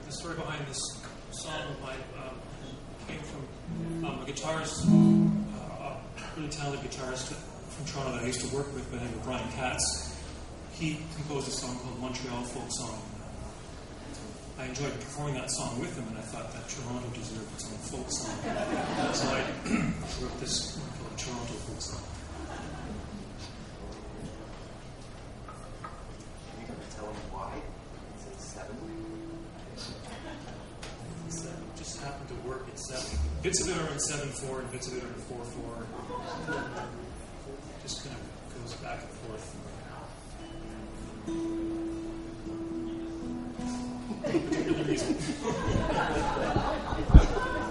the story behind this song of mine came from a guitarist, a really talented guitarist from Toronto that I used to work with by the name of Brian Katz. He composed a song called Montreal Folk Song. I enjoyed performing that song with him, and I thought that Toronto deserved its own folk song. So I wrote this one called Toronto Folk Song. Are you going to tell him why? It's at 7? It just happened to work at 7. Bits of it are in 7/4, and bits of it are in 4/4. Just kind of goes back and forth. No particular reason.